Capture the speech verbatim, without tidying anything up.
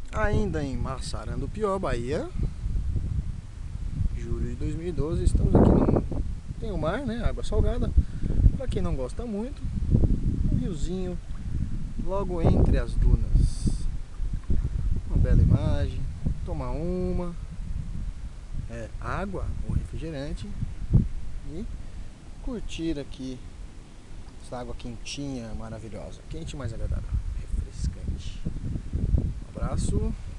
Ainda em Massarandupió, Bahia, julho de dois mil e doze. Estamos aqui no... tem o mar, né? Água salgada. Para quem não gosta muito, um riozinho logo entre as dunas. Uma bela imagem. Tomar uma é, água ou refrigerante e curtir aqui essa água quentinha, maravilhosa. Quente, mais agradável, refrescante. Um abraço.